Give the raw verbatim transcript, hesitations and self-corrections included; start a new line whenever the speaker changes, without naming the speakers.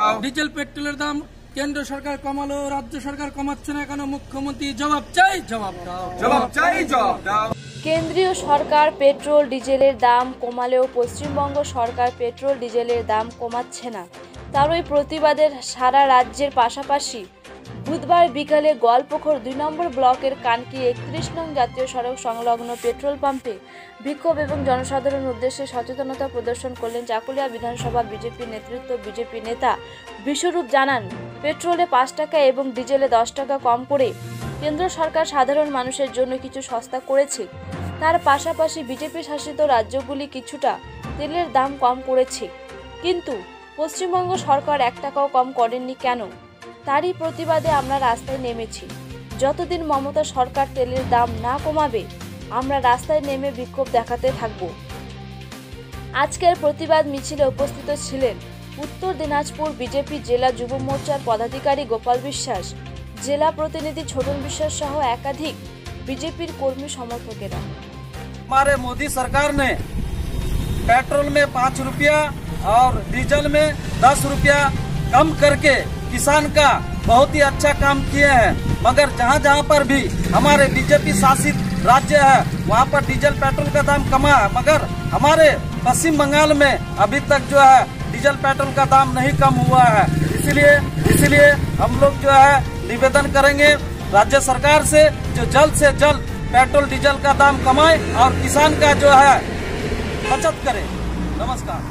Diesel পেট্রোলের দাম কেন্দ্র সরকার কমালো, রাজ্য সরকার কমাচ্ছে না কেন? মুখ্যমন্ত্রী জবাব চাই, জবাব দাও, জবাব চাই, জবাব দাও।
কেন্দ্রীয় সরকার পেট্রোল ডিজেলের দাম কমালেও পশ্চিমবঙ্গ সরকার পেট্রোল ডিজেলের দাম কমাচ্ছে না। তারই প্রতিবাদের সারা রাজ্যের পাশাপাশি বুধবার বিকালে গোয়ালপুকুর দুই নম্বর ব্লকের কানকি একত্রিশ নং জাতীয় সড়ক সংলগ্ন পেট্রোল পাম্পে বিক্ষোভ এবং জনসাধারণের উদ্দেশ্যে সচেতনতা প্রদর্শন করলেন চাকুলিয়া বিধানসভা বিজেপি নেতৃত্ব। বিজেপি নেতা বিশ্বরূপ জানান, পেট্রোলে পাঁচ টাকা এবং ডিজেলে দশ টাকা কম করে কেন্দ্র সরকার সাধারণ মানুষের জন্য কিছু সস্তা করেছে। তার পাশাপাশি বিজেপি শাসিত রাজ্যগুলি কিছুটা তেলের দাম কম করেছে, কিন্তু পশ্চিমবঙ্গ সরকার এক টাকাও কম করেননি কেন? তারই প্রতিবাদে আমরা রাস্তায় নেমেছি। যতদিন মমতা সরকার তেলের দাম না কমাবে আমরা রাস্তায় নেমে বিক্ষোভ দেখাতে থাকব। আজকের প্রতিবাদ মিছিলে উপস্থিত ছিলেন উত্তর দিনাজপুর বিজেপি জেলা যুব মোর্চার পদাধিকারী গোপাল বিশ্বাস, জেলা প্রতিনিধি ছোটন বিশ্বাস সহ একাধিক बीजेपी कर्मी समर्थकेरा।
हमारे मोदी सरकार ने पेट्रोल में पाँच रुपया और डीजल में दस रुपया कम करके किसान का बहुत ही अच्छा काम किए हैं। मगर जहाँ जहाँ पर भी हमारे बीजेपी शासित राज्य है वहाँ पर डीजल पेट्रोल का दाम कमा है, मगर हमारे पश्चिम बंगाल में अभी तक जो है डीजल पेट्रोल का दाम नहीं कम हुआ है। इसलिए इसलिए हम लोग जो है निवेदन करेंगे राज्य सरकार से जो जल्द से जल्द पेट्रोल डीजल का दाम कमाए और किसान का जो है बचत करे। नमस्कार।